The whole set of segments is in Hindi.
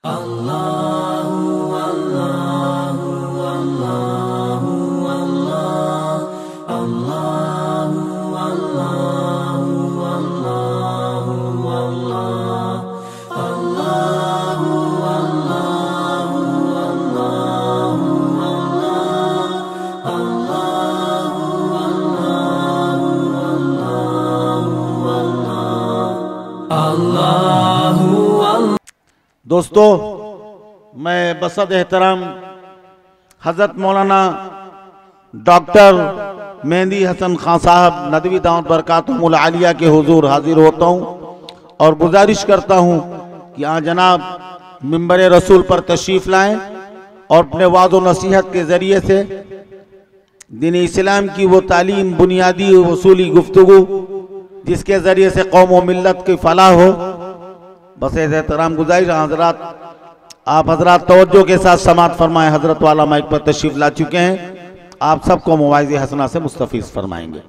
दोस्तों, मैं बसद एहतराम हज़रत मौलाना डॉक्टर मेहंदी हसन खां साहब नदवी दावत बरकातुहुल आलिया के हुजूर हाजिर होता हूँ और गुजारिश करता हूँ कि आज जनाब मिंबर रसूल पर तशरीफ़ लाएं और अपने वाद व नसीहत के ज़रिए से दीन इस्लाम की वो तालीम, बुनियादी वसूली गुफ्तगू जिसके ज़रिए से कौम व मिल्लत की फलाह हो। बस एहतराम गुजारिश हजरात, आप हजरात तवज्जो के साथ समात फरमाएं। हजरत वाला माइक पर तशरीफ ला चुके हैं, आप सबको मवाइज़ हसना से मुस्तफ़ीज़ फरमाएंगे।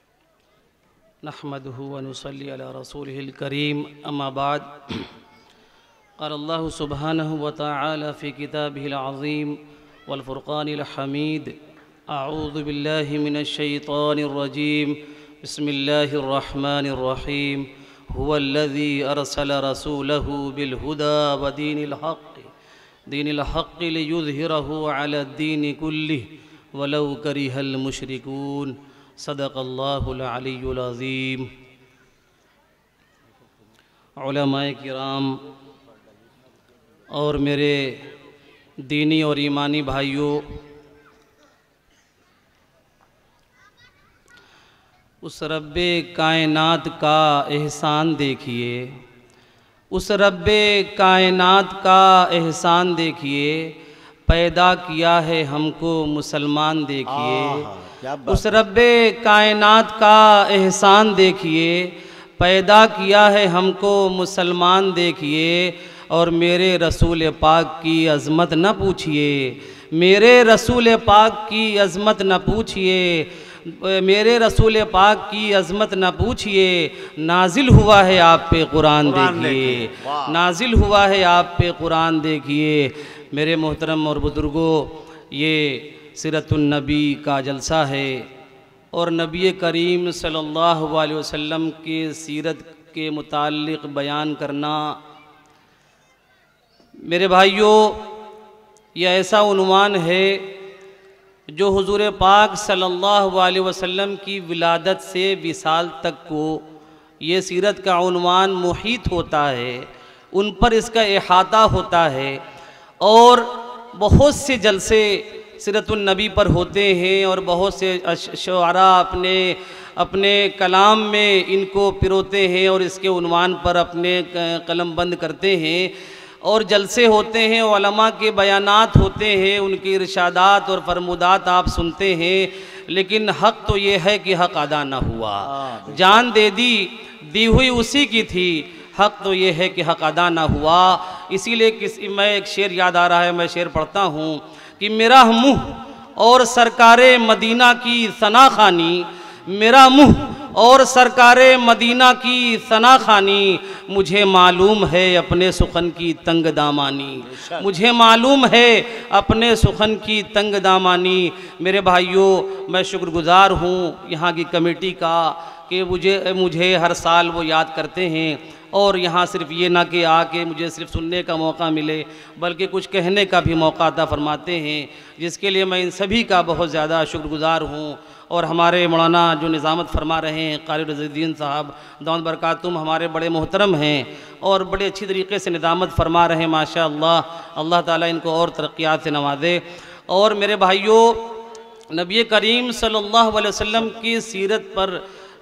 नहमदुहु व नुसल्ली अला रसूलिहिल करीम, अम्मा बाद। क़ाल अल्लाहु सुब्हानहु व तआला फ़ी किताबिहिल अज़ीम वल फ़ुरक़ानिल हमीद। अऊज़ु बिल्लाहि मिनश शैतानिर रजीम। बिस्मिल्लाहिर रहमानिर रहीम। हुवल्लज़ी अरसल रसूलहु बिलहुदा व दीनिल हक़्क़ लियुज़हिरहु अला दीनि कुल्लिहि वलौ करिहल मुशरिकून। सदक़ल्लाहुल अलियुल अज़ीम। उलमाए किराम और मेरे दीनी और ईमानी भाइयों, उस रब्बे कायनात का एहसान देखिए, उस रब्बे कायनात का एहसान देखिए। पैदा किया है हमको मुसलमान देखिए। उस रब्बे कायनात का एहसान देखिए, पैदा किया है हमको मुसलमान देखिए। और मेरे रसूल पाक की अज़मत न पूछिए, मेरे रसूल पाक की अज़मत न पूछिए, मेरे रसूल पाक की अज़मत न पूछिए। नाजिल हुआ है आप पे कुरान देखिए, नाजिल हुआ है आप पे कुरान देखिए। मेरे मोहतरम और बुज़ुर्गों, ये सीरतुन नबी का जलसा है और नबी करीम सल्लल्लाहु अलैहि वसल्लम के सीरत के मुताल्लिक़ बयान करना, मेरे भाइयों, यह ऐसा उन्वान है जो हुजूर पाक सल्लल्लाहु अलैहि वसल्लम की विलादत से विसाल तक को ये सीरत का उन्वान मुहीत होता है, उन पर इसका इहाता होता है। और बहुत से जलसे सीरतुन नबी पर होते हैं और बहुत से शुआरा अपने कलाम में इनको पिरोते हैं और इसके उन्वान पर अपने कलम बंद करते हैं। और जलसे होते हैं, उलमा के बयानात होते हैं, उनके इरशादात और फरमुदात आप सुनते हैं, लेकिन हक़ तो ये है कि हक़ अदा ना हुआ। जान दी हुई उसी की थी, हक़ तो ये है कि हक़ अदा ना हुआ। इसीलिए मैं एक शेर याद आ रहा है, मैं शेर पढ़ता हूँ कि मेरा मुँह और सरकारे मदीना की सना खानी, मेरा मुँह और सरकारे मदीना की सना खानी। मुझे मालूम है अपने सुखन की तंग दामानी, मुझे मालूम है अपने सुखन की तंग दामानी। मेरे भाइयों, मैं शुक्रगुज़ार हूँ यहाँ की कमेटी का कि मुझे हर साल वो याद करते हैं और यहाँ सिर्फ ये ना कि आके मुझे सिर्फ सुनने का मौका मिले, बल्कि कुछ कहने का भी मौका अता फरमाते हैं, जिसके लिए मैं इन सभी का बहुत ज़्यादा शुक्रगुज़ार हूँ। और हमारे मौलाना जो निज़ामत फरमा रहे हैं क़ारी रज़ीद्दीन साहब दामत बरकातुहुम, हमारे बड़े मोहतरम हैं और बड़े अच्छी तरीके से निज़ामत फरमा रहे हैं, माशा अल्लाह। अल्लाह ताला इनको और तरक्यात से नवाजे। और मेरे भाइयों, नबी करीम सल्लल्लाहु अलैहि वसल्लम की सीरत पर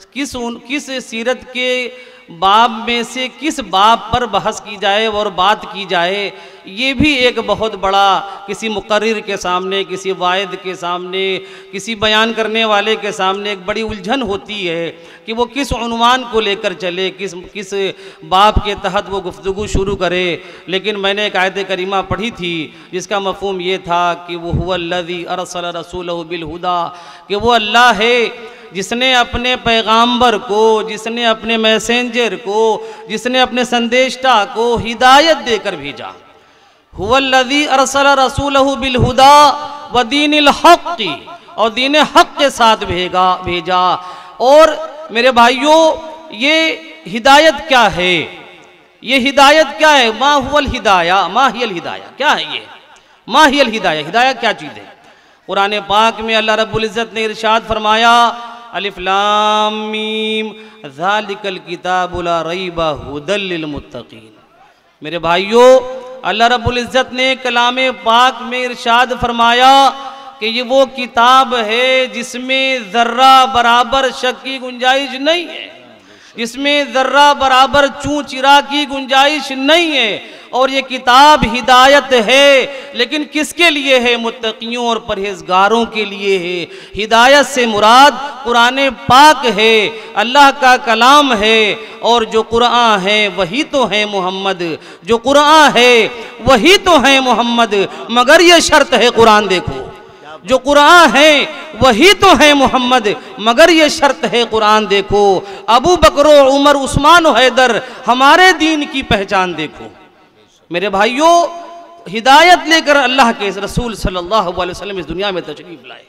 किस सीरत के बाब में से किस बाब पर बहस की जाए और बात की जाए, ये भी एक बहुत बड़ा किसी मुकर्रिर के सामने, किसी वाइद के सामने, किसी बयान करने वाले के सामने एक बड़ी उलझन होती है कि वो किस उन्वान को लेकर चले, किस बाब के तहत वो गुफ्तगू शुरू करे। लेकिन मैंने एक आयत करीमा पढ़ी थी जिसका मफ़हूम ये था कि वो हुवल्लज़ी अरसल रसूलहु बिलहुदा, कि वो अल्लाह है जिसने अपने पैगाम्बर को, जिसने अपने मैसेंजर को, जिसने अपने संदेशता को हिदायत देकर भेजा। हुवल्लज़ी अरसल रसूलहु बिल हुदा व दीनिल हक़, और दीन हक़ के साथ भेजा। और मेरे भाइयों, ये हिदायत क्या है? ये हिदायत क्या है? मा हुवल हिदाया, मा हियल हिदाया, क्या है ये? मा हियल हिदाया, हिदायत क्या चीज़ है? कुरान पाक में अल्लाह रब्बुल इज़्ज़त ने इरशाद फरमाया, अलिफ लाम मीम ज़ालिकल किताबु ला रैबा हुदल लिल मुत्तकीन। मेरे भाइयों, अल्लाह रब्बुल इज़्ज़त ने कलाम पाक में इरशाद फरमाया कि ये वो किताब है जिसमें ज़र्रा बराबर शक की गुंजाइश नहीं है, इसमें ज़र्रा बराबर चूं चिरा की गुंजाइश नहीं है। और ये किताब हिदायत है, लेकिन किसके लिए है? मुत्तकियों और परहेजगारों के लिए है। हिदायत से मुराद कुरान पाक है, अल्लाह का कलाम है, और जो कुरान है वही तो है मोहम्मद, जो कुरान है वही तो है मोहम्मद। मगर ये शर्त है, कुरान देखो, जो कुरान है वही तो है मोहम्मद, मगर ये शर्त है, कुरान देखो। अबू बकर, उमर, उस्मान, हैदर, हमारे दीन की पहचान देखो। मेरे भाइयों, हिदायत लेकर अल्लाह के रसूल सल्लल्लाहु अलैहि वसल्लम इस दुनिया में तशरीफ लाए।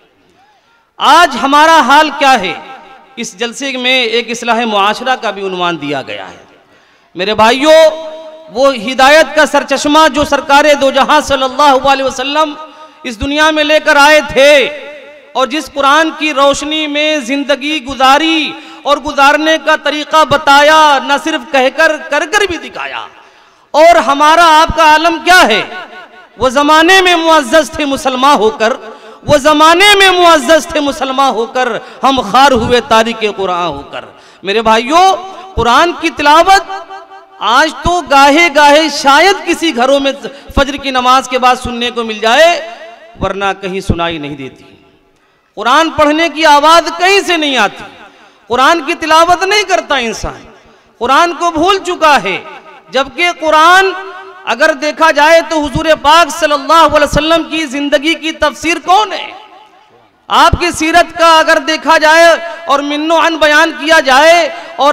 आज हमारा हाल क्या है? इस जलसे में एक इस्लाह मुआशरा का भी उन्वान दिया गया है। मेरे भाइयों, वो हिदायत का सरचश्मा जो सरकारे दो जहां सल्लल्लाहु अलैहि वसल्लम इस दुनिया में लेकर आए थे, और जिस कुरान की रोशनी में जिंदगी गुजारी और गुजारने का तरीका बताया, न सिर्फ कहकर कर कर भी दिखाया। और हमारा आपका आलम क्या है? वो जमाने में मुअज़्ज़ज़ थे मुसलमान होकर, वो जमाने में मुअज़्ज़ज़ थे मुसलमान होकर, हम खार हुए तारिके कुरान होकर। मेरे भाइयों, कुरान की तिलावत आज तो गाहे गाहे शायद किसी घरों में फजर की नमाज के बाद सुनने को मिल जाए, वरना कहीं सुनाई नहीं देती। कुरान पढ़ने की आवाज कहीं से नहीं आती, कुरान की तिलावत नहीं करता इंसान, कुरान को भूल चुका है। जबकि कुरान अगर देखा जाए तो हुजूर पाक सल्लल्लाहु अलैहि वसल्लम की जिंदगी की तफसीर कौन है? आपकी सीरत का अगर देखा जाए और मिन्नो अन बयान किया जाए और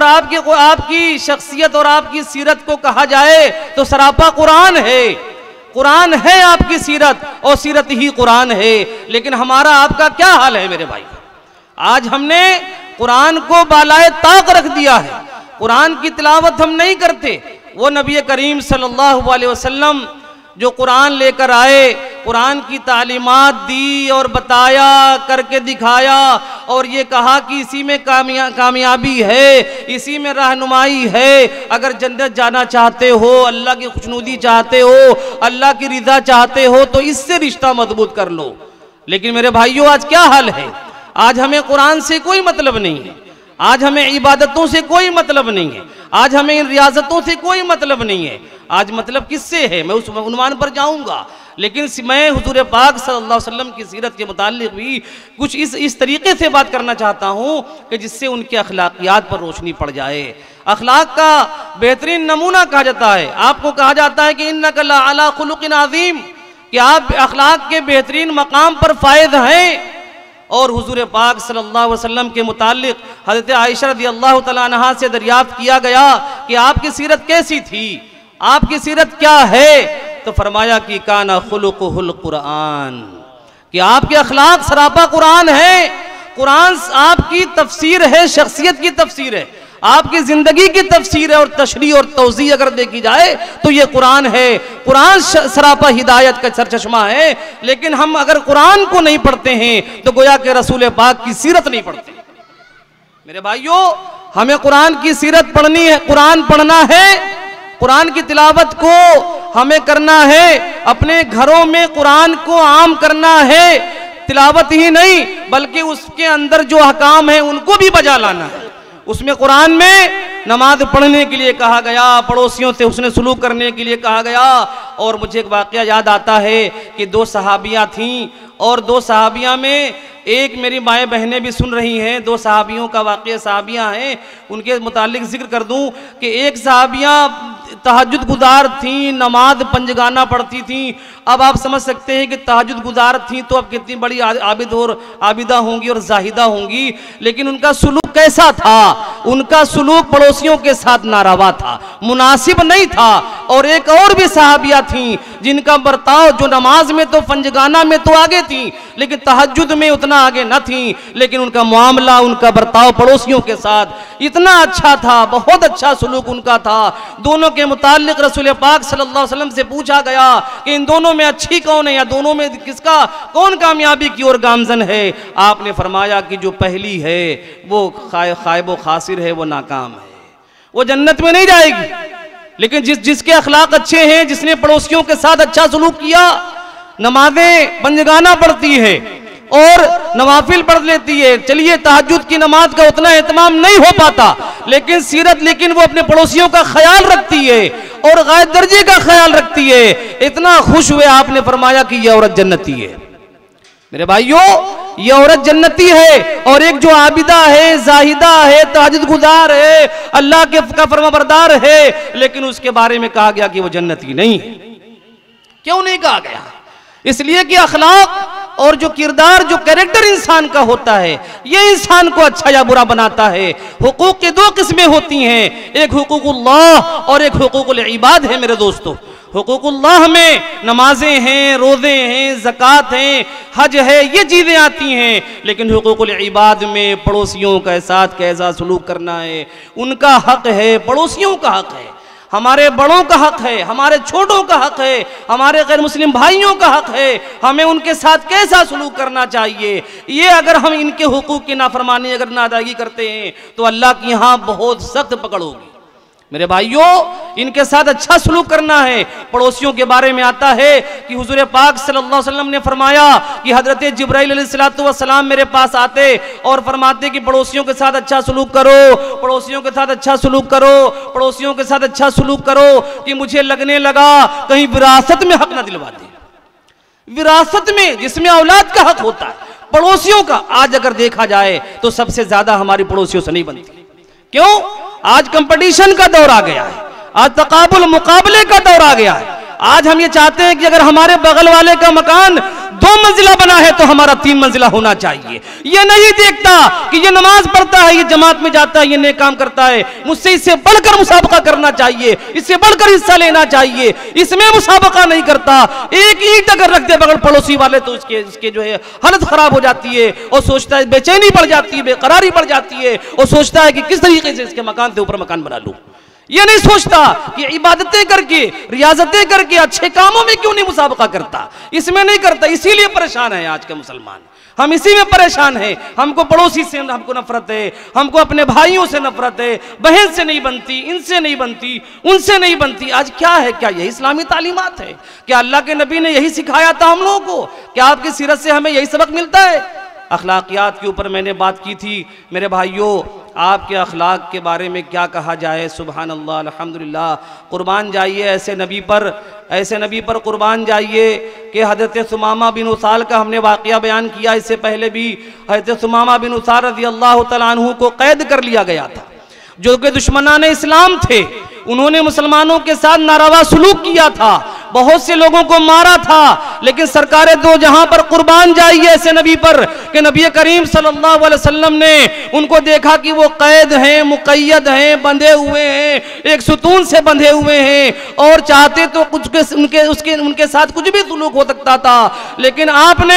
आपकी शख्सियत और आपकी सीरत को कहा जाए तो सरापा कुरान है। कुरान है आपकी सीरत, और सीरत ही कुरान है। लेकिन हमारा आपका क्या हाल है मेरे भाई? आज हमने कुरान को बालाए ताक रख दिया है, कुरान की तिलावत हम नहीं करते। वो नबी करीम सल्लल्लाहु अलैहि वसल्लम जो कुरान लेकर आए, कुरान की तालीमात दी और बताया, करके दिखाया, और ये कहा कि इसी में कामयाबी है, इसी में रहनुमाई है। अगर जन्नत जाना चाहते हो, अल्लाह की खुशनुदी चाहते हो, अल्लाह की रिजा चाहते हो, तो इससे रिश्ता मजबूत कर लो। लेकिन मेरे भाइयों, आज क्या हाल है? आज हमें कुरान से कोई मतलब नहीं है, आज हमें इबादतों से कोई मतलब नहीं है, आज हमें इन रियाजतों से कोई मतलब नहीं है। आज मतलब किससे है? मैं उस उन्वान पर जाऊंगा, लेकिन मैं हुजूर पाक सल्लल्लाहु अलैहि वसल्लम की सीरत के मुताल्लिक भी कुछ इस तरीके से बात करना चाहता हूँ कि जिससे उनके अखलाकियात पर रोशनी पड़ जाए। अखलाक का बेहतरीन नमूना कहा जाता है, आपको कहा जाता है कि इन्नका लअला खुलुकिन अज़ीम, कि आप अखलाक के बेहतरीन मकाम पर फायद हैं। और हुजूर पाक सल्लल्लाहु अलैहि वसल्लम के मुताल्लिक हज़रत आयशा रज़ियल्लाहु तआला अन्हा से दरियाफ्त किया गया कि आपकी सीरत कैसी थी, आपकी सीरत क्या है? तो फरमाया कि काना खुलुकुहुल कुरान, कि आपके अखलाक सरापा कुरान है। कुरान आपकी तफसीर है, शख्सियत की तफसीर है, आपकी जिंदगी की तफसीर है, और तशरीह और तौज़ीह अगर देखी जाए तो ये कुरान है। कुरान सरापा हिदायत का सरचश्मा है। लेकिन हम अगर कुरान को नहीं पढ़ते हैं तो गोया के रसूल पाक की सीरत नहीं पढ़ते। मेरे भाइयों, हमें कुरान की सीरत पढ़नी है, कुरान पढ़ना है, कुरान की तिलावत को हमें करना है, अपने घरों में कुरान को आम करना है। तिलावत ही नहीं बल्कि उसके अंदर जो अहकाम है उनको भी बजा लाना है। उसमें कुरान में नमाज पढ़ने के लिए कहा गया, पड़ोसियों से हुस्न सलूक करने के लिए कहा गया। और मुझे एक वाक़या याद आता है कि 2 सहाबियाँ थीं, और 2 सहाबियाँ में एक मेरी माएँ बहनें भी सुन रही हैं, 2 सहाबियों का वाक़या सहाबियाँ हैं, उनके मुतालिक जिक्र कर दूं कि एक सहाबियाँ तहज्जुद गुजार थीं, नमाज पंजगाना पढ़ती थीं। अब आप समझ सकते हैं कि तहज्जुद गुजार थीं तो अब कितनी बड़ी आबिद और आबिदा होंगी और जाहिदा होंगी। लेकिन उनका सुलूक कैसा था? उनका सुलूक पड़ोसियों के साथ नारवा था, मुनासिब नहीं था। और एक और भी सहाबिया थीं जिनका बर्ताव, जो नमाज में तो फंजगाना में तो आगे थी लेकिन तहज्जुद में उतना आगे न थी, लेकिन उनका मामला, उनका बर्ताव पड़ोसियों के साथ इतना अच्छा था, बहुत अच्छा सलूक उनका था। दोनों के मुताल्लिक रसूल पाक सल्लल्लाहु अलैहि वसल्लम से पूछा गया कि इन दोनों में अच्छी कौन है, या दोनों में किसका कौन कामयाबी की ओर गामजन है। आपने फरमाया कि जो पहली है वो खायब व खासिर है, वो नाकाम है, वो जन्नत में नहीं जाएगी। लेकिन जिसके अखलाक अच्छे हैं, जिसने पड़ोसियों के साथ अच्छा सलूक किया, नमाजें पंजगाना पढ़ती है और नवाफिल पढ़ लेती है। चलिए तहज्जुद की नमाज का उतना एहतमाम नहीं हो पाता, लेकिन वो अपने पड़ोसियों का ख्याल रखती है और गायब दर्जे का ख्याल रखती है। इतना खुश हुए आपने फरमाया कि यह औरत जन्नती है। मेरे भाइयों, ये औरत जन्नती है। और एक जो आबिदा है, जाहिदा है, तहज्जुद गुजार है, अल्लाह के का फरमाबरदार है, लेकिन उसके बारे में कहा गया कि वो जन्नती नहीं है। क्यों नहीं कहा गया? इसलिए कि अखलाक और जो किरदार, जो कैरेक्टर इंसान का होता है, ये इंसान को अच्छा या बुरा बनाता है। हुकूक की दो किस्में होती हैं, एक हुकूकुल्लाह और एक हुकूकुल इबाद है। मेरे दोस्तों, हुकूकुल्लाह में नमाजें हैं, रोज़े हैं, ज़कात हैं, हज है, ये चीज़ें आती हैं। लेकिन हुकूकुल इबाद में पड़ोसियों के साथ कैसा सलूक करना है, उनका हक है, पड़ोसियों का हक है, हमारे बड़ों का हक है, हमारे छोटों का हक है, हमारे गैर मुस्लिम भाइयों का हक है। हमें उनके साथ कैसा सलूक करना चाहिए, ये अगर हम इनके हुकूक की नाफरमानी अगर ना अदायगी करते हैं तो अल्लाह की यहाँ बहुत सख्त पकड़ होगी। मेरे भाइयों, इनके साथ अच्छा सलूक करना है। पड़ोसियों के बारे में आता है कि हुजूर पाक सल्लल्लाहु अलैहि वसल्लम ने फरमाया कि हजरत जिब्राइल अलैहिस्सलातु वस्सलाम मेरे पास आते और फरमाते कि पड़ोसियों के साथ अच्छा सलूक करो, पड़ोसियों के साथ अच्छा सलूक करो, पड़ोसियों के साथ अच्छा सलूक करो, कि मुझे लगने लगा कहीं विरासत में हक ना दिलवा दे। विरासत में जिसमें औलाद का हक होता है, पड़ोसियों का आज अगर देखा जाए तो सबसे ज्यादा हमारी पड़ोसियों से नहीं बनती। क्यों? आज कंपटीशन का दौर आ गया है, आज तकाबुल मुकाबले का दौर आ गया है। आज हम ये चाहते हैं कि अगर हमारे बगल वाले का मकान 2 मंजिला बना है तो हमारा 3 मंजिला होना चाहिए। ये नहीं देखता कि ये नमाज पढ़ता है, ये जमात में जाता है, ये नेक काम करता है, मुझसे इससे बढ़कर मुसाबका करना चाहिए, इससे बढ़कर हिस्सा लेना चाहिए, इसमें मुसाबका नहीं करता। एक ईंट अगर रख दे बगल पड़ोसी वाले तो उसके जो है हालत खराब हो जाती है और सोचता है, बेचैनी बढ़ जाती है, बेकरारी बढ़ जाती है और सोचता है कि किस तरीके से इसके मकान से ऊपर मकान बना लूं। ये नहीं सोचता कि इबादतें करके, रियाजतें करके अच्छे कामों में क्यों नहीं मुसाबका करता, इसमें नहीं करता। इसीलिए परेशान है आज के मुसलमान, हम इसी में परेशान हैं। हमको पड़ोसी से हमको नफरत है, हमको अपने भाइयों से नफरत है, बहन से नहीं बनती, इनसे नहीं बनती, उनसे नहीं बनती। आज क्या है? क्या यही इस्लामी तालीमात है? क्या अल्लाह के नबी ने यही सिखाया था हम लोगों को? क्या आपकी सीरत से हमें यही सबक मिलता है? अखलाकियात के ऊपर मैंने बात की थी। मेरे भाइयों, आपके अखलाक के बारे में क्या कहा जाए? सुभान अल्लाह, अल्हम्दुलिल्लाह। कुर्बान जाइए ऐसे नबी पर कुर्बान जाइए कि हज़रत सुमामा बिन उसाल का हमने वाक़या बयान किया। इससे पहले भी हज़रत सुमामा बिन उसाल रज़ी अल्लाह तआला अन्हु को कैद कर लिया गया था, जो कि दुश्मनाने इस्लाम थे। उन्होंने मुसलमानों के साथ नारवा सलूक किया था, बहुत से लोगों को मारा था, लेकिन सरकारे दो जहां पर कुर्बान जाइए ऐसे नबी पर कि नबी करीम सल्लल्लाहु अलैहि वसल्लम ने उनको देखा कि वो कैद हैं, मुक़य्यद हैं, बंधे हुए हैं, एक सुतून से बंधे हुए हैं और चाहते तो कुछ उनके साथ कुछ भी सलूक हो सकता था। लेकिन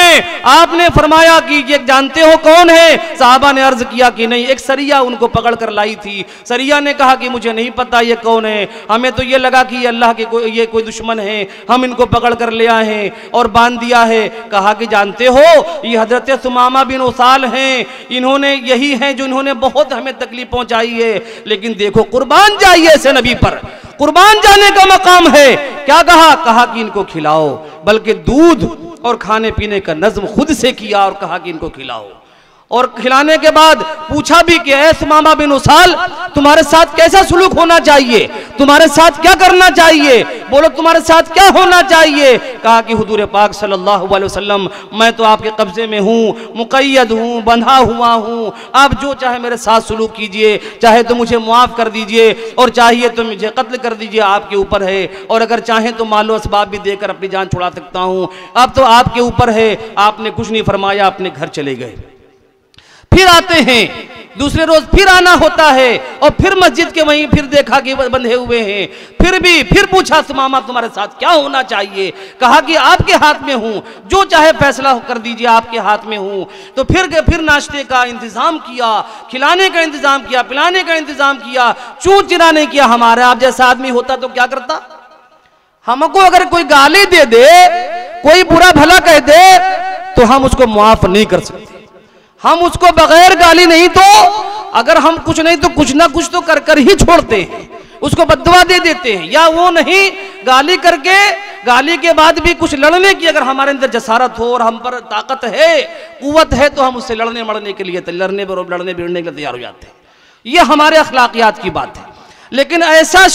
आपने फरमाया कि ये जानते हो कौन है? साहबा ने अर्ज किया कि नहीं। एक सरिया उनको पकड़ कर लाई थी। सरिया ने कहा कि मुझे नहीं पता ये कौन है, हमें तो ये लगा कि अल्लाह के ये कोई दुश्मन है, हम इनको पकड़ कर ले आए हैं और बांध दिया है। कहा कि जानते हो ये हजरत सुमामा बिन उसाल हैं, इन्होंने यही हैं जो इन्होंने बहुत हमें तकलीफ पहुंचाई है। लेकिन देखो, कुर्बान जाइए ऐसे नबी पर, कुर्बान जाने का मकाम है। क्या कहा कि इनको खिलाओ, बल्कि दूध और खाने पीने का नज्म खुद से किया और कहा कि इनको खिलाओ। और खिलाने के बाद पूछा भी कि ऐ सुमामा बिन उसाल, तुम्हारे साथ कैसा सलूक होना चाहिए, तुम्हारे साथ क्या करना चाहिए, बोलो तुम्हारे साथ क्या होना चाहिए? कहा कि हुजूर पाक सल्लल्लाहु अलैहि वसल्लम, मैं तो आपके कब्जे में हूँ, मुक़य्यद हूँ, बंधा हुआ हूँ, आप जो चाहे मेरे साथ सलूक कीजिए, चाहे तो मुझे मुआफ़ कर दीजिए और चाहिए तो मुझे कत्ल कर दीजिए, आपके ऊपर है। और अगर चाहें तो मालो असबाब भी देकर अपनी जान छुड़ा सकता हूँ, अब तो आपके ऊपर है। आपने कुछ नहीं फरमाया, अपने घर चले गए। फिर आते हैं, दूसरे रोज फिर आना होता है और फिर मस्जिद के वहीं फिर देखा कि बंधे हुए हैं। फिर पूछा सुमामा तुम्हारे साथ क्या होना चाहिए? कहा कि आपके हाथ में हूं, जो चाहे फैसला कर दीजिए, आपके हाथ में हूं। तो फिर नाश्ते का इंतजाम किया, खिलाने का इंतजाम किया, पिलाने का इंतजाम किया, चूं चिरा नहीं किया। हमारे आप जैसा आदमी होता तो क्या करता? हमको अगर कोई गाली दे दे, कोई बुरा भला कह दे, तो हम उसको माफ नहीं कर सकते। हम उसको बगैर गाली नहीं, तो अगर हम कुछ नहीं तो कुछ ना कुछ तो कर कर ही छोड़ते हैं, उसको बद्दुआ दे देते हैं। या वो नहीं, गाली करके, गाली के बाद भी कुछ लड़ने की अगर हमारे अंदर जसारत हो और हम पर ताकत है, कुव्वत है, तो हम उससे लड़ने मड़ने के लिए, लड़ने भिड़ने के लिए तैयार हो जाते हैं। ये हमारे अखलाकियात की बात है। लेकिन ऐसे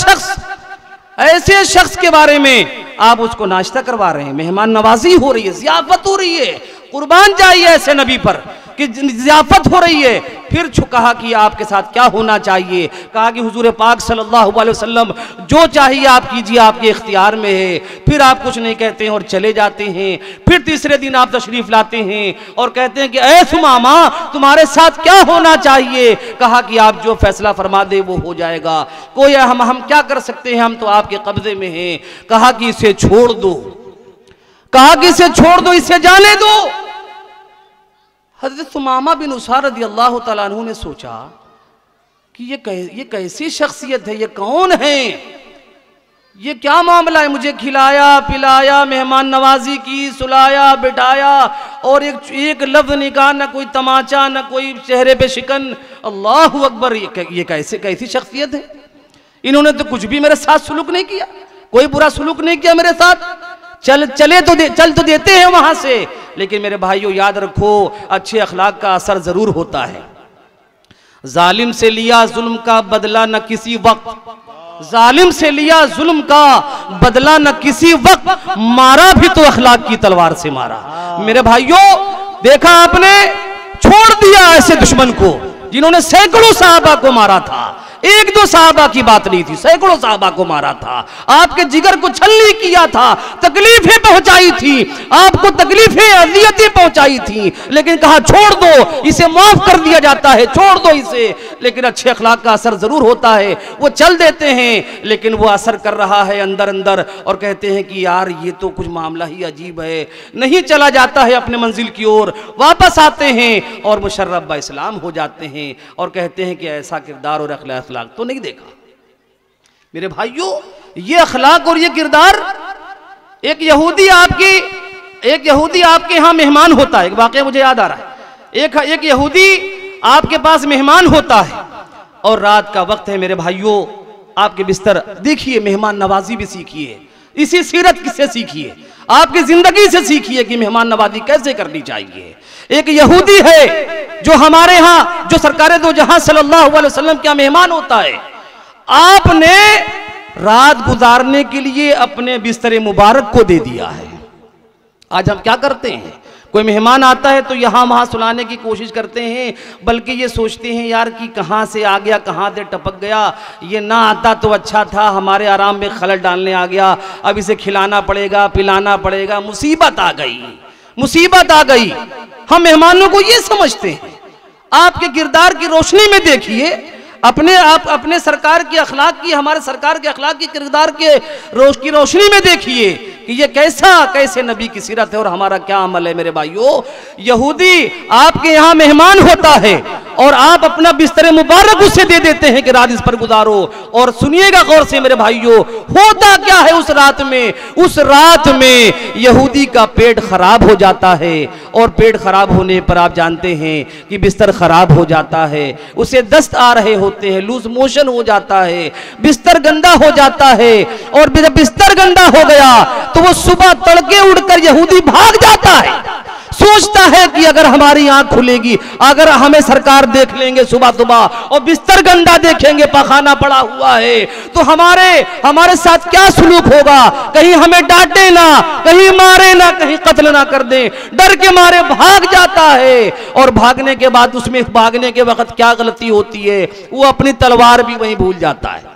शख्स के बारे में आप उसको नाश्ता करवा रहे हैं, मेहमान नवाजी हो रही है, ज़ियाफत हो रही है, कुर्बान जाइए ऐसे नबी पर कि ज़ियाफत हो रही है। फिर कहा कि आपके साथ क्या होना चाहिए? कहा कि हुजूर पाक सल्लल्लाहु अलैहि वसल्लम जो चाहिए आप कीजिए, आपके इख्तियार में है। फिर आप कुछ नहीं कहते हैं और चले जाते हैं। फिर तीसरे दिन आप तशरीफ लाते हैं और कहते हैं कि ऐ सुमामा तुम्हारे साथ क्या होना चाहिए? कहा कि आप जो फैसला फरमा दे वो हो जाएगा। कोई हम क्या कर सकते हैं, हम तो आपके कब्जे में हैं। कहा कि इसे छोड़ दो, कहा कि इसे छोड़ दो, इसे जाने दो। हज़रत सुमामा बिन उसार रज़ियल्लाहु तआला अन्हु ने सोचा कि ये कैसी शख्सियत है, ये कौन है, ये क्या मामला है? मुझे खिलाया पिलाया, मेहमान नवाजी की, सुलाया बिठाया और एक लफ्ज़ नहीं कहा, ना कोई तमाचा, ना कोई चेहरे पे शिकन। अल्लाहु अकबर, ये कैसी शख्सियत है? इन्होंने तो कुछ भी मेरे साथ सुलूक नहीं किया, कोई बुरा सुलूक नहीं किया मेरे साथ। चल तो देते हैं वहां से, लेकिन मेरे भाइयों याद रखो, अच्छे अखलाक का असर जरूर होता है। जालिम से लिया जुल्म का बदला न किसी वक्त, जालिम से लिया जुल्म का बदला न किसी वक्त, मारा भी तो अखलाक की तलवार से मारा। मेरे भाइयों देखा आपने, छोड़ दिया ऐसे दुश्मन को जिन्होंने सैकड़ों साहबा को मारा था। एक दो साहबा की बात नहीं थी, सैकड़ों साहबा को मारा था, आपके जिगर को छलनी किया था, तकलीफें पहुंचाई थी, आपको तकलीफें अजियतें पहुंचाई थी, लेकिन कहा छोड़ दो, इसे माफ कर दिया जाता है, छोड़ दो इसे। लेकिन अच्छे अखलाक का असर जरूर होता है। वो चल देते हैं, लेकिन वो असर कर रहा है अंदर अंदर, और कहते हैं कि यार ये तो कुछ मामला ही अजीब है। नहीं चला जाता है अपने मंजिल की ओर, वापस आते हैं और मुशर्रफ बा इस्लाम हो जाते हैं और कहते हैं कि ऐसा किरदार और अखलाक तो नहीं देखा। मेरे भाइयों ये अखलाक और ये किरदार, एक यहूदी आपके यहां मेहमान होता है। एक वाकया मुझे याद आ रहा है, एक यहूदी आपके पास मेहमान होता है और रात का वक्त है। मेरे भाइयों आपके बिस्तर देखिए, मेहमान नवाजी भी सीखिए, इसी सीरत से सीखिए, आपकी जिंदगी से सीखिए कि मेहमान नवाजी कैसे करनी चाहिए। एक यहूदी है जो हमारे यहां, जो सरकारे दो जहां सल्लल्लाहु अलैहि वसल्लम का मेहमान होता है, आपने रात गुजारने के लिए अपने बिस्तर मुबारक को दे दिया है। आज हम क्या करते हैं, कोई मेहमान आता है तो यहाँ वहाँ सुलाने की कोशिश करते हैं, बल्कि ये सोचते हैं यार कि कहाँ से आ गया, कहाँ से टपक गया, ये ना आता तो अच्छा था, हमारे आराम में खलल डालने आ गया, अब इसे खिलाना पड़ेगा, पिलाना पड़ेगा, मुसीबत आ गई, मुसीबत आ गई। हम मेहमानों को ये समझते हैं। आपके किरदार की रोशनी में देखिए, अपने सरकार की अखलाक की, हमारे सरकार के अखलाक की किरदार के रोशनी में देखिए कि ये कैसे नबी की सीरत है और हमारा क्या अमल है। मेरे भाइयों यहूदी आपके यहाँ मेहमान होता है और आप अपना बिस्तर मुबारक उसे दे देते हैं कि रात इस पर गुजारो। और सुनिएगा गौर से मेरे भाइयों, होता क्या है उस रात में यहूदी का पेट खराब हो जाता है, और पेट खराब होने पर आप जानते हैं कि बिस्तर खराब हो जाता है, उसे दस्त आ रहे होते हैं, लूज मोशन हो जाता है, बिस्तर गंदा हो जाता है। और जब बिस्तर गंदा हो गया तो वो सुबह तड़के उड़कर यहूदी भाग जाता है, सोचता है कि अगर हमारी आंख खुलेगी, अगर हमें सरकार देख लेंगे सुबह सुबह और बिस्तर गंदा देखेंगे, पखाना पड़ा हुआ है, तो हमारे साथ क्या सुलूक होगा, कहीं हमें डांटे ना, कहीं मारे ना, कहीं कत्ल ना कर दें। डर के मारे भाग जाता है, और भागने के बाद उसमें भागने के वक्त क्या गलती होती है, वो अपनी तलवार भी वहीं भूल जाता है।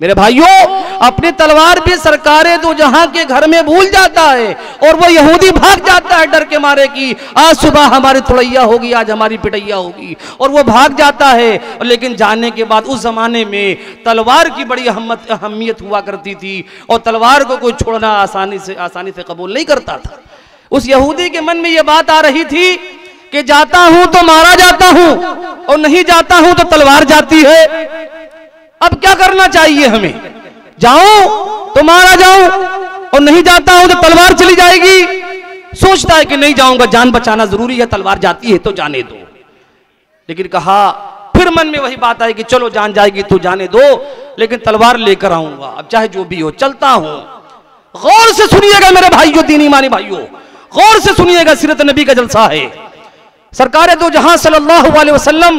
मेरे भाइयों, अपनी तलवार भी सरकारे दो जहां के घर में भूल जाता है और वो यहूदी भाग जाता है डर के मारे कि आज सुबह हमारी तुड़ैया होगी, आज हमारी पिटैया होगी, और वो भाग जाता है। लेकिन जाने के बाद उस जमाने में तलवार की बड़ी अहमियत हुआ करती थी और तलवार को कोई छोड़ना आसानी से कबूल नहीं करता था। उस यहूदी के मन में ये बात आ रही थी कि जाता हूं तो मारा जाता हूं और नहीं जाता हूं तो तलवार जाती है। अब क्या करना चाहिए हमें? जाऊं तो मारा जाऊं और नहीं जाता हूं तो तलवार चली जाएगी। सोचता है कि नहीं जाऊंगा, जान बचाना जरूरी है, तलवार जाती है तो जाने दो। लेकिन कहा, फिर मन में वही बात आई कि चलो जान जाएगी तो जाने दो, लेकिन तलवार लेकर आऊंगा, अब चाहे जो भी हो, चलता हूं। गौर से सुनिएगा मेरे भाइयों, दीनी ईमानी भाइयों, गौर से सुनिएगा, सीरत नबी का जलसा है। सरकार दो जहां सल्लल्लाहु अलैहि वसल्लम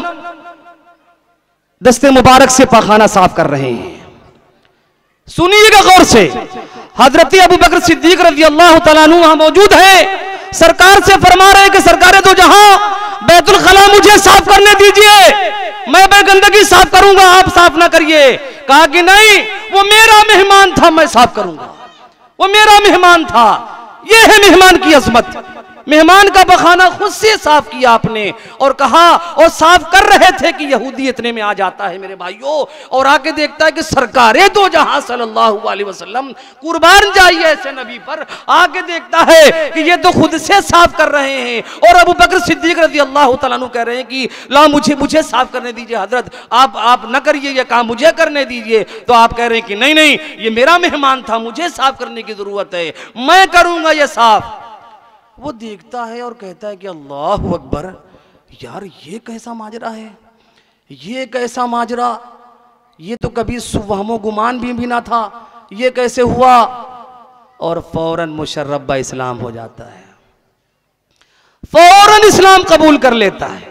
दस्ते मुबारक से पाखाना साफ कर रहे हैं। सुनिएगा गौर से। हजरत अबू बकर सिद्दीक रज़ी अल्लाह तआला अन्हु वहां मौजूद है। सरकार से फरमा रहे कि सरकार दो जहां, बैतुल खला मुझे साफ करने दीजिए, मैं गंदगी साफ करूंगा, आप साफ ना करिए। कहा कि नहीं, वो मेरा मेहमान था, मैं साफ करूंगा, वो मेरा मेहमान था। ये है मेहमान की अजमत। मेहमान का बखाना खुद से साफ किया आपने और कहा, और साफ कर रहे थे कि यहूदी इतने में आ जाता है मेरे भाइयों, और आके देखता है कि सरकारे दो जहां सल्लल्लाहु अलैहि वसल्लम कुर्बान जाइए ऐसे नबी पर। आके देखता है कि ये तो खुद से साफ कर रहे हैं और अबू बकर सिद्दीक रज़ी अल्लाह तआला अन्हु कह रहे हैं कि ला मुझे साफ करने दीजिए हजरत, आप न करिए, ये काम मुझे करने दीजिए। तो आप कह रहे हैं कि नहीं नहीं, ये मेरा मेहमान था, मुझे साफ करने की जरूरत है, मैं करूंगा ये साफ। वो देखता है और कहता है कि अल्लाह अकबर, यार ये कैसा माजरा है, ये कैसा माजरा, ये तो कभी सुवहमो गुमान भी ना था, ये कैसे हुआ? और फौरन मुशर्रफ इस्लाम हो जाता है, फौरन इस्लाम कबूल कर लेता है।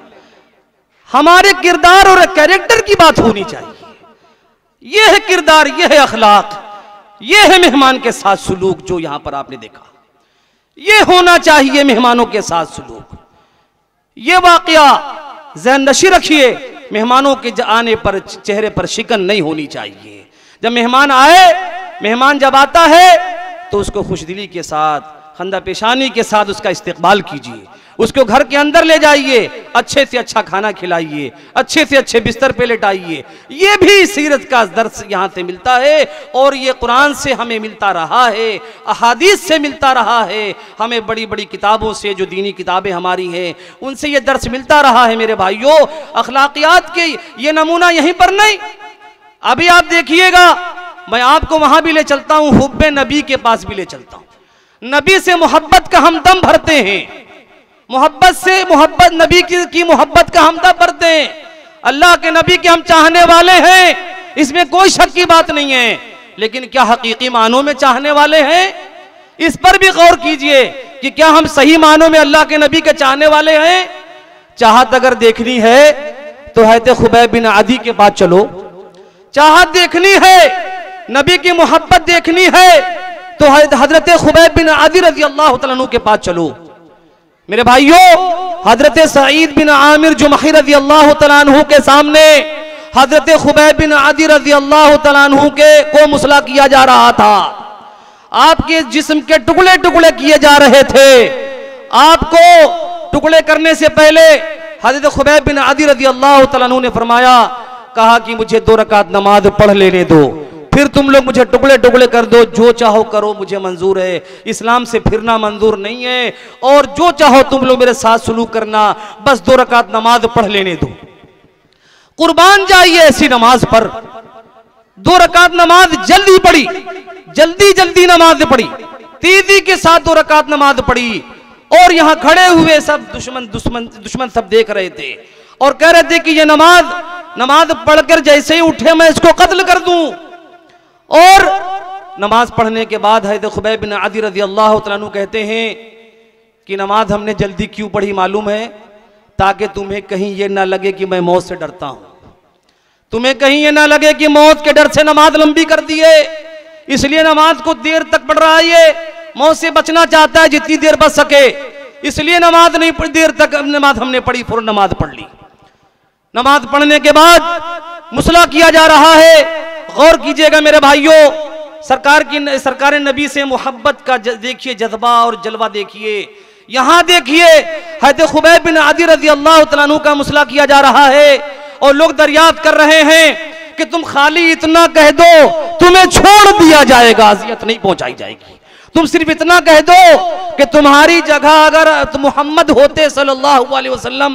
हमारे किरदार और कैरेक्टर की बात होनी चाहिए। यह है किरदार, यह है अखलाक, यह है मेहमान के साथ सुलूक जो यहां पर आपने देखा। ये होना चाहिए मेहमानों के साथ सुलूक। ये वाकया ज़हन नशी रखिए, मेहमानों के आने पर चेहरे पर शिकन नहीं होनी चाहिए। जब मेहमान आए, मेहमान जब आता है तो उसको खुशदिली के साथ, खंदा पेशानी के साथ उसका इस्तकबाल कीजिए, उसको घर के अंदर ले जाइए, अच्छे से अच्छा खाना खिलाइए, अच्छे से अच्छे बिस्तर पे लेटाइए। ये भी सीरत का दर्स यहाँ से मिलता है और ये कुरान से हमें मिलता रहा है, अहादीस से मिलता रहा है, हमें बड़ी बड़ी किताबों से, जो दीनी किताबें हमारी हैं, उनसे ये दर्स मिलता रहा है मेरे भाइयों। अखलाकियात के ये नमूना यहीं पर नहीं, अभी आप देखिएगा, मैं आपको वहां भी ले चलता हूँ, हुब्बे नबी के पास भी ले चलता हूँ। नबी से मोहब्बत का हम दम भरते हैं, मोहब्बत से, मोहब्बत नबी की मोहब्बत का हम दम भरते हैं, अल्लाह के नबी के हम चाहने वाले हैं, इसमें कोई शक की बात नहीं है। लेकिन क्या हकीकी मानों में चाहने वाले हैं? इस पर भी गौर कीजिए कि क्या हम सही मानों में अल्लाह के नबी के चाहने वाले हैं? चाहत अगर देखनी है तो हज़रत खुबैब बिन आदी के पास चलो, चाहत देखनी है, नबी की मोहब्बत देखनी है तो हजरत खुबैब बिन आदी रज़ी अल्लाह तआला अन्हु के पास चलो। मेरे भाइयों, हजरत सईद बिन आमिर जुमही रज़ी अल्लाह तआला अन्हु के सामने हजरत खुबैब बिन आदी रज़ी अल्लाह तआला अन्हु को मुसला किया जा रहा था, आपके जिस्म के टुकड़े टुकड़े किए जा रहे थे। आपको टुकड़े करने से पहले हजरत खुबैब बिन आदी रज़ी अल्लाह तआला अन्हु ने फरमाया, कहा कि मुझे 2 रकात नमाज पढ़ लेने दो, फिर तुम लोग मुझे टुकड़े टुकड़े कर दो, जो चाहो करो, मुझे मंजूर है, इस्लाम से फिरना मंजूर नहीं है, और जो चाहो तुम लोग मेरे साथ सुलूक करना, बस 2 रकात नमाज पढ़ लेने दो। कुर्बान जाइए ऐसी नमाज पर। 2 रकात नमाज जल्दी पढ़ी, जल्दी जल्दी नमाज पढ़ी, तेजी के साथ 2 रकात नमाज पढ़ी, और यहां खड़े हुए सब दुश्मन सब देख रहे थे और कह रहे थे कि ये नमाज पढ़कर जैसे ही उठे मैं इसको कत्ल कर दूं। और नमाज पढ़ने के बाद हज़रत खुबैब बिन आदी रज़ी अल्लाह तआला अन्हु कहते हैं कि नमाज हमने जल्दी क्यों पढ़ी मालूम है? ताकि तुम्हें कहीं ये ना लगे कि मैं मौत से डरता हूं, तुम्हें कहीं ये ना लगे कि मौत के डर से नमाज लंबी कर दी है, इसलिए नमाज को देर तक पढ़ रहा है, ये मौत से बचना चाहता है जितनी देर बच सके, इसलिए नमाज नहीं पढ़ी, देर तक नमाज हमने पढ़ी, फौरन नमाज पढ़ ली। नमाज पढ़ने के बाद मुसला किया जा रहा है। गौर कीजिएगा मेरे भाइयों, सरकार नबी से मोहब्बत का देखिए जज्बा और जलवा देखिए। यहां देखिए हज़रत खुबैब बिन आदी रज़ी अल्लाह तआला अन्हु का मुसला किया जा रहा है और लोग दरियाफ्त कर रहे हैं कि तुम खाली इतना कह दो तुम्हें छोड़ दिया जाएगा, अज़ियत नहीं पहुंचाई जाएगी। तुम सिर्फ इतना कह दो कि तुम्हारी जगह अगर मोहम्मद होते सल्लल्लाहु अलैहि वसल्लम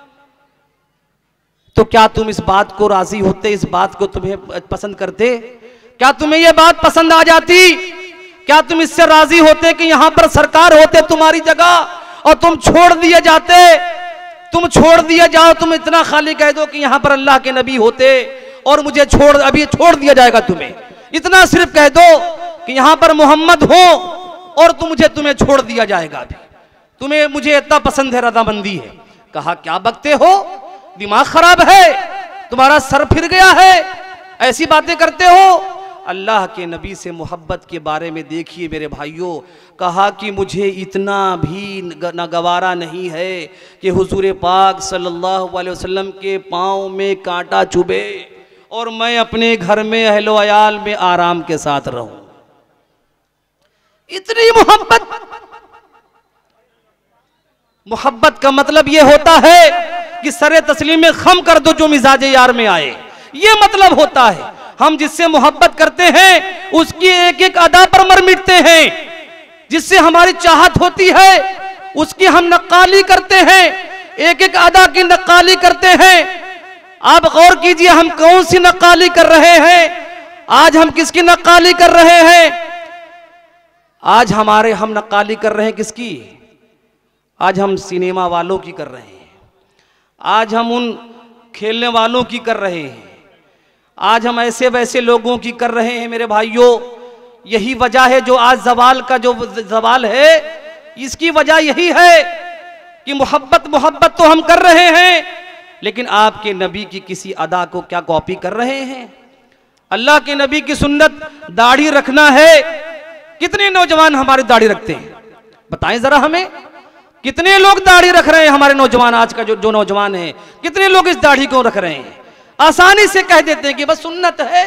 तो क्या तुम इस बात को राजी होते, इस बात को तुम्हें पसंद करते? क्या तुम्हें यह बात पसंद आ जाती? क्या तुम इससे राजी होते कि यहां पर सरकार होते तुम्हारी जगह और तुम छोड़ दिए जाते? तुम छोड़ दिए जाओ, तुम इतना खाली कह दो कि यहां पर अल्लाह के नबी होते और मुझे अभी छोड़ दिया जाएगा तुम्हें। इतना सिर्फ कह दो कि यहां पर मोहम्मद हो और तुम्हें छोड़ दिया जाएगा। अभी तुम्हें मुझे इतना पसंद है, रजामंदी है। कहा क्या बकते हो, दिमाग खराब है, तुम्हारा सर फिर गया है, ऐसी बातें करते हो। अल्लाह के नबी से मोहब्बत के बारे में देखिए मेरे भाइयों, कहा कि मुझे इतना भी न गवारा नहीं है कि हुजूर पाक सल्लल्लाहु अलैहि वसल्लम के पाँव में कांटा चुभे और मैं अपने घर में अहलो अयाल में आराम के साथ रहूं। इतनी मोहब्बत का मतलब यह होता है कि सरे तस्लीम में खम कर दो जो मिजाज यार में आए, ये मतलब होता है। हम जिससे मोहब्बत करते हैं उसकी एक एक अदा पर मर मिटते हैं, जिससे हमारी चाहत होती है उसकी हम नक्काली करते हैं, एक एक अदा की नक्काली करते हैं। आप गौर कीजिए हम कौन सी नक्काली कर रहे हैं। आज हम किसकी नक्काली कर रहे हैं? आज हम नक्काली कर रहे हैं किसकी? आज हम सिनेमा वालों की कर रहे हैं, आज हम उन खेलने वालों की कर रहे हैं, आज हम ऐसे वैसे लोगों की कर रहे हैं मेरे भाइयों। यही वजह है जो आज जवाल का जो जवाल है, इसकी वजह यही है कि मोहब्बत तो हम कर रहे हैं, लेकिन आपके नबी की किसी अदा को क्या कॉपी कर रहे हैं? अल्लाह के नबी की सुन्नत दाढ़ी रखना है। कितने नौजवान हमारी दाढ़ी रखते हैं, बताएं जरा हमें। कितने लोग दाढ़ी रख रहे हैं हमारे नौजवान, आज का जो नौजवान है, कितने लोग इस दाढ़ी को रख रहे हैं? आसानी से कह देते हैं कि बस सुन्नत है,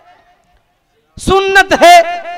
सुन्नत है।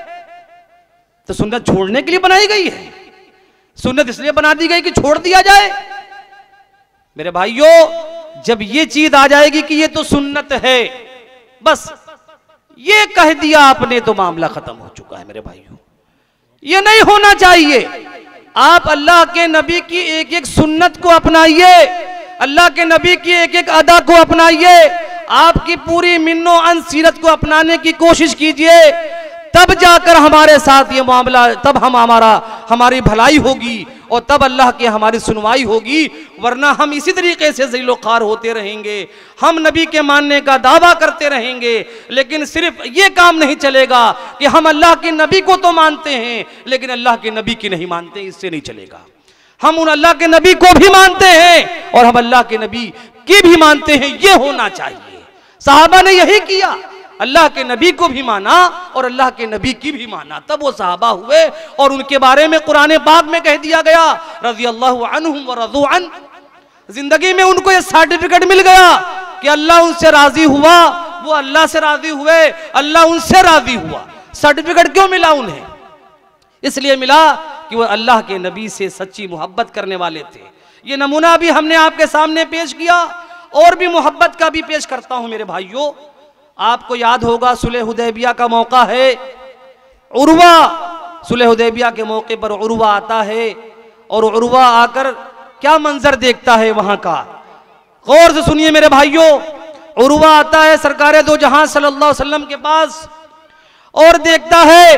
तो सुन्नत छोड़ने के लिए बनाई गई है? सुन्नत इसलिए बना दी गई कि छोड़ दिया जाए? मेरे भाइयों, जब ये चीज आ जाएगी कि ये तो सुन्नत है, बस ये कह दिया आपने तो मामला खत्म हो चुका है मेरे भाइयों। ये नहीं होना चाहिए। आप अल्लाह के नबी की एक एक सुन्नत को अपनाइए, अल्लाह के नबी की एक एक अदा को अपनाइए, आपकी पूरी मिन्नो अन सीरत को अपनाने की कोशिश कीजिए, तब जाकर हमारे साथ ये मामला, तब हमारी भलाई होगी और तब अल्लाह की हमारी सुनवाई होगी। वरना हम इसी तरीके से ज़िल्लो-ख़ार होते रहेंगे, हम नबी के मानने का दावा करते रहेंगे, लेकिन सिर्फ ये काम नहीं चलेगा कि हम अल्लाह के नबी को तो मानते हैं लेकिन अल्लाह के नबी की नहीं मानते, इससे नहीं चलेगा। हम उन अल्लाह के नबी को भी मानते हैं और हम अल्लाह के नबी की भी मानते हैं, ये होना चाहिए। सहाबा ने यही किया, अल्लाह के नबी को भी माना और अल्लाह के नबी की भी माना, तब वो सहाबा हुए। और उनके बारे में कुरान पाक में कह दिया गया रज़ी अल्लाहु अन्हुम व रज़ू अन, जिंदगी में उनको ये सर्टिफिकेट मिल गया कि अल्लाह उनसे राजी हुआ, वो अल्लाह से राजी हुए, अल्लाह उनसे राजी हुआ। सर्टिफिकेट क्यों मिला उन्हें? इसलिए मिला कि वो अल्लाह के नबी से सच्ची मोहब्बत करने वाले थे। ये नमूना भी हमने आपके सामने पेश किया और भी मोहब्बत का भी पेश करता हूं मेरे भाइयों। आपको याद होगा सुलह हुदैबिया का मौका है, उर्वा, सुलह हुदैबिया के मौके पर उर्वा आता है और उर्वा आकर क्या मंजर देखता है वहां का, गौर से सुनिए मेरे भाइयों। उर्वा आता है सरकारे दो जहां सल्लल्लाहु अलैहि वसल्लम के पास और देखता है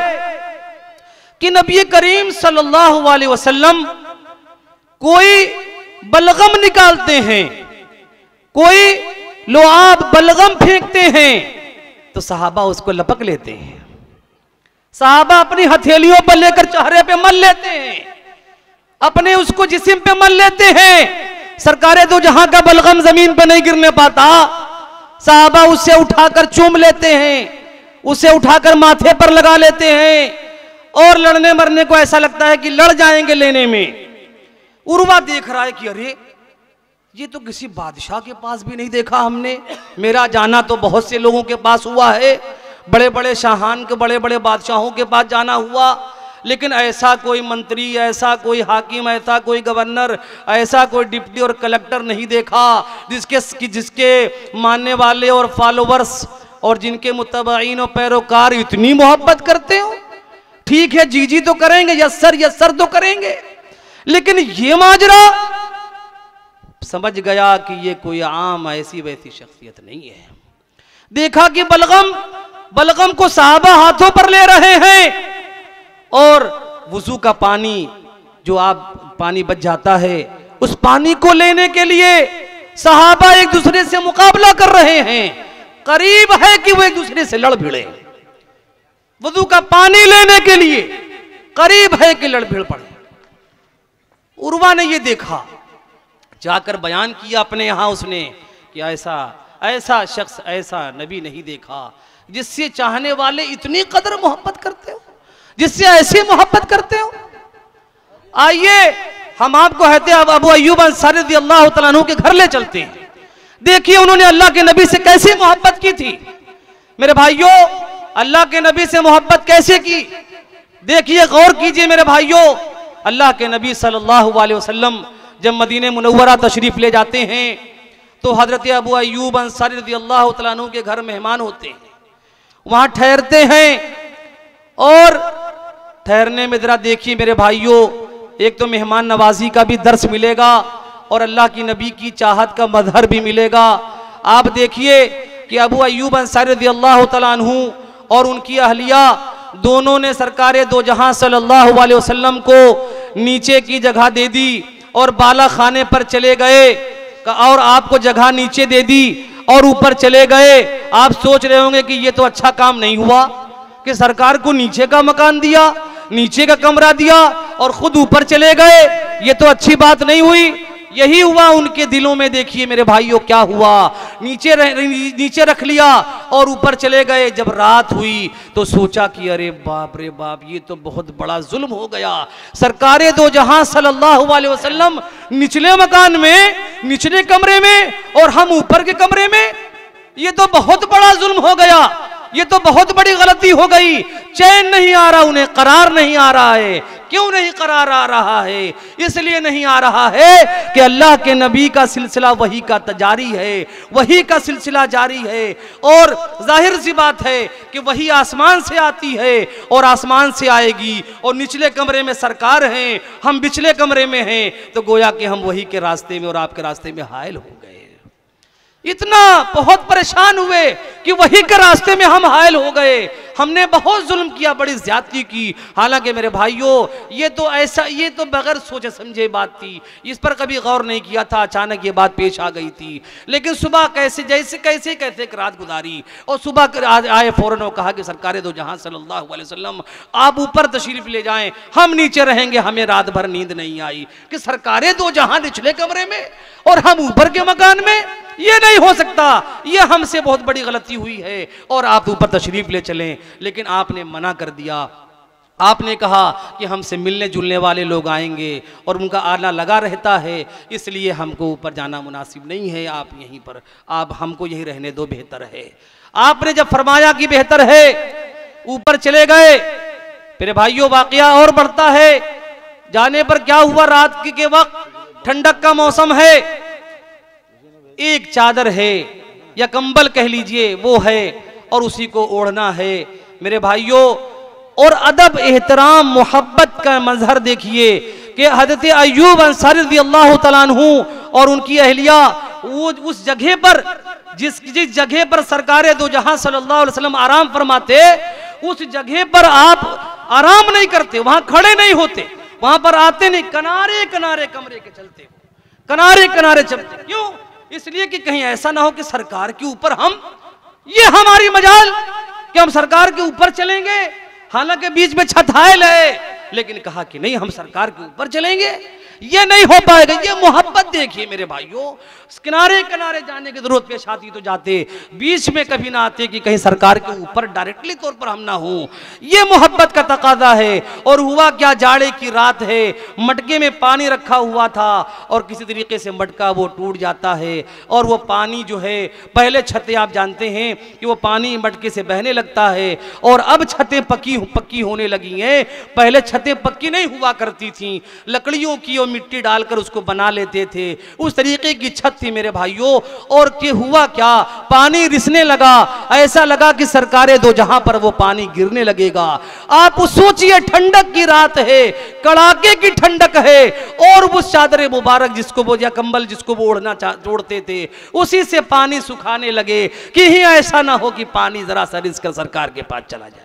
कि नबी करीम सल्लल्लाहु अलैहि वसल्लम कोई बलगम निकालते हैं, कोई लुआब बलगम फेंकते हैं, तो सहाबा उसको लपक लेते हैं, सहाबा अपनी हथेलियों पर लेकर चेहरे पे मल लेते हैं, अपने उसको जिस्म पे मल लेते हैं। सरकारे दो जहां का बलगम जमीन पर नहीं गिरने पाता, सहाबा उसे उठाकर चूम लेते हैं, उसे उठाकर माथे पर लगा लेते हैं और लड़ने मरने को ऐसा लगता है कि लड़ जाएंगे लेने में। उर्वा देख रहा है कि अरे ये तो किसी बादशाह के पास भी नहीं देखा हमने। मेरा जाना तो बहुत से लोगों के पास हुआ है, बड़े बड़े शाहान के, बड़े बड़े बादशाहों के पास जाना हुआ, लेकिन ऐसा कोई मंत्री, ऐसा कोई हाकिम, ऐसा कोई गवर्नर, ऐसा कोई डिप्टी और कलेक्टर नहीं देखा जिसके मानने वाले और फॉलोवर्स और जिनके मुत्तबईन और पैरोकार इतनी मोहब्बत करते हो। ठीक है, जी जी तो करेंगे, यस सर तो करेंगे, लेकिन ये माजरा समझ गया कि ये कोई आम ऐसी वैसी शख्सियत नहीं है। देखा कि बलगम को सहाबा हाथों पर ले रहे हैं और वुजू का पानी जो आप पानी बच जाता है, उस पानी को लेने के लिए सहाबा एक दूसरे से मुकाबला कर रहे हैं। करीब है कि वो एक दूसरे से लड़ भिड़े। वुजू का पानी लेने के लिए करीब है कि लड़ भिड़ पड़े। उर्वा ने ये देखा, जाकर बयान किया अपने यहां उसने कि ऐसा शख्स, ऐसा नबी नहीं देखा जिससे चाहने वाले इतनी कदर मोहब्बत करते हो, जिससे ऐसी मोहब्बत करते हो। आइए हम आपको अबू अय्यूब अंसारी रज़ियल्लाहु तआला अन्हु के घर ले चलते हैं। देखिए उन्होंने अल्लाह के नबी से कैसी मोहब्बत की थी। मेरे भाइयों, अल्लाह के नबी से मोहब्बत कैसे की, देखिए, गौर कीजिए मेरे भाइयों। अल्लाह के नबी सल्लल्लाहु अलैहि वसल्लम जब मदीने मुनव्वरा तशरीफ ले जाते हैं तो हजरत अबू अय्यूब अंसारी रज़ियल्लाहु तआला अन्हु के घर मेहमान होते हैं, वहां ठहरते हैं। और ठहरने में जरा देखिए मेरे भाइयों, एक तो मेहमान नवाजी का भी दर्स मिलेगा और अल्लाह की नबी की चाहत का मजहर भी मिलेगा। आप देखिए कि अबू अय्यूब अंसारी रज़ियल्लाहु तआला अन्हु और उनकी अहलिया दोनों ने सरकारे दो जहां सल्लल्लाहु अलैहि वसल्लम को नीचे की जगह दे दी और बाला खाने पर चले गए, और आपको जगह नीचे दे दी और ऊपर चले गए। आप सोच रहे होंगे कि ये तो अच्छा काम नहीं हुआ कि सरकार को नीचे का मकान दिया, नीचे का कमरा दिया और खुद ऊपर चले गए, ये तो अच्छी बात नहीं हुई। यही हुआ उनके दिलों में। देखिए मेरे भाइयों क्या हुआ, नीचे रख लिया और ऊपर चले गए। जब रात हुई तो सोचा कि अरे बाप रे बाप, ये तो बहुत बड़ा जुल्म हो गया। सरकारे दो जहां सल्लल्लाहु अलैहि वसल्लम निचले मकान में, निचले कमरे में, और हम ऊपर के कमरे में, ये तो बहुत बड़ा जुल्म हो गया, ये तो बहुत बड़ी गलती हो गई। चैन नहीं आ रहा उन्हें, करार नहीं आ रहा है। क्यों नहीं करार आ रहा है? इसलिए नहीं आ रहा है कि अल्लाह के नबी का सिलसिला वही का जारी है, वही का सिलसिला जारी है। और जाहिर सी बात है कि वही आसमान से आती है और आसमान से आएगी, और निचले कमरे में सरकार हैं, हम पिछले कमरे में हैं, तो गोया कि हम वही के रास्ते में और आपके रास्ते में हायल हो गए। इतना बहुत परेशान हुए कि वही के रास्ते में हम हायल हो गए। हमने बहुत जुल्म किया, बड़ी ज्यादती की। हालांकि मेरे भाइयों, ये तो बगैर सोचे समझे बात थी, इस पर कभी गौर नहीं किया था। अचानक ये बात पेश आ गई थी, लेकिन सुबह कैसे एक रात गुजारी और सुबह आए फौरन और कहा कि सरकारे दो जहां सल्लल्लाहु अलैहि वसल्लम आप ऊपर तशरीफ ले जाएं, हम नीचे रहेंगे, हमें रात भर नींद नहीं आई। कि सरकारे दो जहां निचले कमरे में और हम ऊपर के मकान में, ये नहीं हो सकता, ये हमसे बहुत बड़ी गलती हुई है और आप ऊपर तशरीफ ले चलें। लेकिन आपने मना कर दिया। आपने कहा कि हमसे मिलने जुलने वाले लोग आएंगे और उनका आना लगा रहता है, इसलिए हमको ऊपर जाना मुनासिब नहीं है। आप यहीं पर, आप हमको यहीं रहने दो, बेहतर है। आपने जब फरमाया कि बेहतर है, ऊपर चले गए। मेरे भाइयों, वाकया और बढ़ता है। जाने पर क्या हुआ, रात के वक्त ठंडक का मौसम है, एक चादर है या कंबल कह लीजिए वो है और उसी को ओढ़ना है। मेरे भाइयों, और अदब, एहतराम, मोहब्बत का मजहर देखिए कि हजरत अय्यूब अंसारी रज़ियल्लाहु तआला अन्हु और उनकी अहलिया वो उस जगह पर, जिस जगह पर सरकारे दो जहां सल्लल्लाहु अलैहि वसल्लम आराम फरमाते, उस जगह पर आप आराम नहीं करते, वहां खड़े नहीं होते, वहां पर आते नहीं, किनारे किनारे कमरे के चलते, किनारे किनारे चलते। क्यों? इसलिए कि कहीं ऐसा ना हो कि सरकार के ऊपर ये हमारी मजाल कि हम सरकार के ऊपर चलेंगे, हालांकि बीच में छत हायल है, लेकिन कहा कि नहीं, हम सरकार के ऊपर चलेंगे। ये नहीं हो पाएगा। ये मोहब्बत देखिए मेरे भाइयों, किनारे किनारे जाने की जरूरत पेश आती तो जाते, बीच में कभी ना आते कि कहीं सरकार के ऊपर डायरेक्टली तौर पर हम ना हो। ये मोहब्बत का तकाजा है। और हुआ क्या, जाड़े की रात है, मटके में पानी रखा हुआ था और किसी तरीके से मटका वो टूट जाता है और वो पानी जो है, पहले छतें आप जानते हैं कि वो पानी मटके से बहने लगता है और अब छतें पक्की होने लगी हैं। पहले छतें पक्की नहीं हुआ करती थीं, लकड़ियों की और मिट्टी डालकर उसको बना लेते थे, उस तरीके की छत थी मेरे भाइयों। और कि हुआ क्या, पानी रिसने लगा, ऐसा लगा कि सरकारे दो जहां पर वो पानी गिरने लगेगा। आप सोचिए, ठंडक की रात है, कड़ाके की ठंडक है और वो चादर मुबारक जिसको वो या कंबल जिसको वो ओढ़ते थे, उसी से पानी सुखाने लगे कि ही ऐसा ना हो कि पानी जरा सा रिस कर सरकार के पास चला जाए,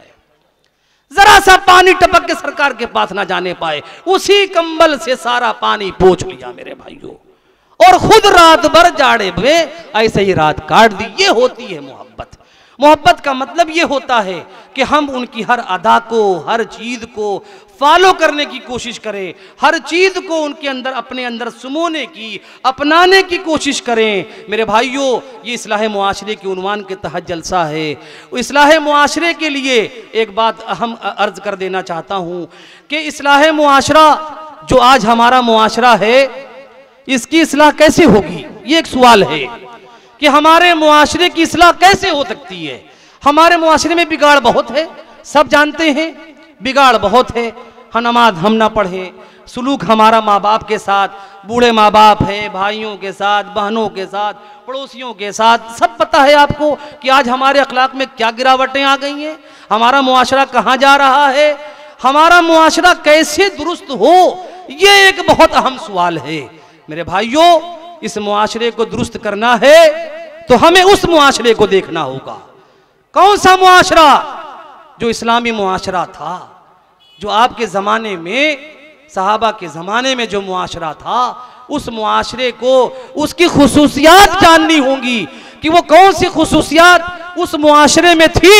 जरा सा पानी टपक के सरकार के पास ना जाने पाए। उसी कंबल से सारा पानी पोंछ लिया मेरे भाइयों और खुद रात भर जाड़े में ऐसे ही रात काट दी। ये होती है मोहब्बत। मोहब्बत का मतलब ये होता है कि हम उनकी हर अदा को, हर चीज को फॉलो करने की कोशिश करें, हर चीज को उनके अंदर, अपने अंदर सुमोने की, अपनाने की कोशिश करें। मेरे भाइयों, ये इस्लाह मुआशरे के उन्वान के तहत जलसा है। इस्लाह मुआशरे के लिए एक बात अहम अर्ज कर देना चाहता हूं कि इस्लाह मुआशरा जो आज हमारा मुआशरा है, इसकी इस्लाह कैसे होगी, ये एक सवाल है कि हमारे मुआशरे की इस्लाह कैसे हो सकती है। हमारे मुआशरे में बिगाड़ बहुत है, सब जानते हैं, बिगाड़ बहुत है। नमाज हम ना पढ़ें, सुलूक हमारा माँ बाप के साथ, बूढ़े माँ बाप हैं, भाइयों के साथ, बहनों के साथ, पड़ोसियों के साथ, सब पता है आपको कि आज हमारे अखलाक में क्या गिरावटें आ गई हैं, हमारा मुआशरा कहाँ जा रहा है, हमारा मुआशरा कैसे दुरुस्त हो, ये एक बहुत अहम सवाल है। मेरे भाइयों, इस मुआशरे को दुरुस्त करना है तो हमें उस मुआशरे को देखना होगा। कौन सा मुआशरा? जो इस्लामी मुआशरा था, जो आपके ज़माने में, सहाबा के ज़माने में जो मुआशरा था, उस मुआशरे को, उसकी खुसूसियात जाननी होंगी कि वो कौन सी खुसूसियात उस मुआशरे में थी।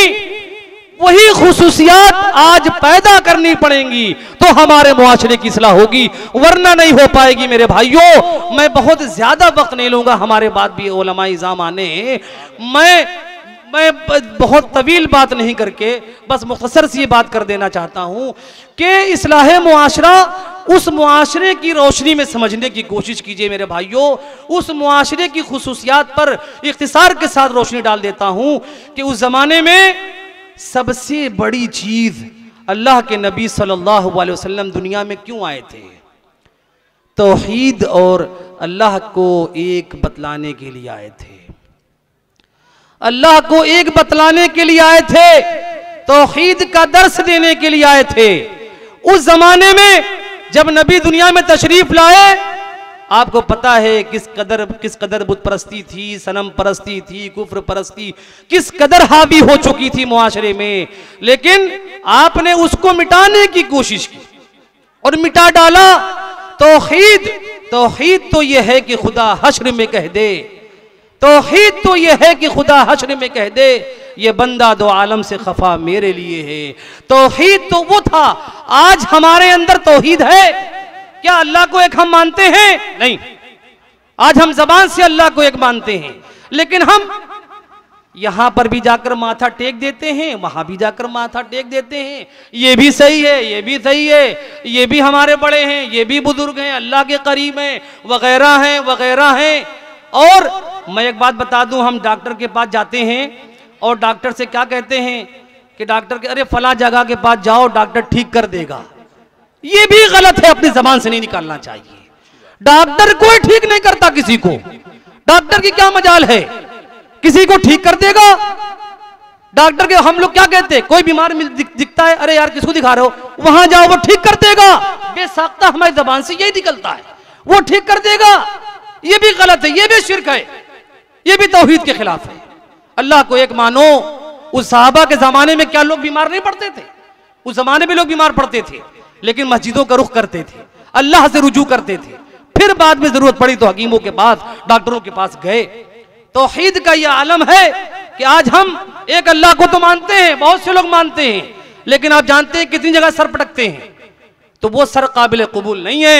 वही खुसूसियात आज पैदा करनी पड़ेंगी तो हमारे मुआशरे की इस्लाह होगी, वरना नहीं हो पाएगी। मेरे भाइयों, मैं बहुत ज्यादा वक्त नहीं लूंगा, हमारे बाद भी उलमाए इज़ाम आने, मैं बहुत तवील बात नहीं करके बस मुख्तसर सी बात कर देना चाहता हूं कि इस्लाह मुआशरा, उस मुआशरे की रोशनी में समझने की कोशिश कीजिए मेरे भाइयों। उस मुआशरे की खुसूसियात पर इख्तिसार के साथ रोशनी डाल देता हूं कि उस जमाने में सबसे बड़ी चीज अल्लाह के नबी सल्लल्लाहु अलैहि वसल्लम दुनिया में क्यों आए थे? तौहीद और अल्लाह को एक बतलाने के लिए आए थे। अल्लाह को एक बतलाने के लिए आए थे, तौहीद का दर्स देने के लिए आए थे। उस जमाने में जब नबी दुनिया में तशरीफ लाए, आपको पता है किस कदर बुत परस्ती थी, सनम परस्ती थी, कुफ्र परस्ती किस कदर हावी हो चुकी थी मुआशरे में। लेकिन आपने उसको मिटाने की कोशिश की और मिटा डाला। तौहीद तो यह है कि खुदा हश्र में कह दे, तौहीद तो यह है कि खुदा हश्र में कह दे, ये बंदा दो आलम से खफा मेरे लिए है। तौहीद तो वो था। आज हमारे अंदर तौहीद है क्या? अल्लाह को एक हम मानते हैं? नहीं। आज हम जबान से अल्लाह को एक मानते हैं, लेकिन हम यहां पर भी जाकर माथा टेक देते हैं, वहां भी जाकर माथा टेक देते हैं। ये भी सही है, ये भी सही है, ये भी हमारे बड़े हैं, ये भी बुजुर्ग हैं, अल्लाह के करीब हैं, वगैरह हैं वगैरह हैं। और मैं एक बात बता दूं, हम डॉक्टर के पास जाते हैं और डॉक्टर से क्या कहते हैं कि डॉक्टर के, अरे फला जगह के पास जाओ, डॉक्टर ठीक कर देगा। ये भी गलत है, अपनी जबान से नहीं निकालना चाहिए। डॉक्टर कोई ठीक नहीं करता किसी को, डॉक्टर की क्या मजाल है, किसी को ठीक कर देगा? डॉक्टर के हम लोग क्या कहते हैं, कोई बीमार दिखता है, अरे यार किसको दिखा रहे हो, वहां जाओ वो ठीक कर देगा। बेसाख्ता हमारी जबान से यही निकलता है, वो ठीक कर देगा। ये भी गलत है, ये भी शिर्क है, ये भी तौहीद के खिलाफ है। अल्लाह को एक मानो। उस सहाबा के जमाने में क्या लोग बीमार नहीं पड़ते थे? उस जमाने में लोग बीमार पड़ते थे, लेकिन मस्जिदों का रुख करते थे, अल्लाह से रुजू करते थे। फिर बाद में जरूरत पड़ी तो हकीमों के पास, डॉक्टरों के पास गए। तौहीद का यह आलम है कि आज हम एक अल्लाह को तो मानते हैं, बहुत से लोग मानते हैं, लेकिन आप जानते हैं कितनी जगह सर पटकते हैं, तो वो सर काबिल कबूल नहीं है।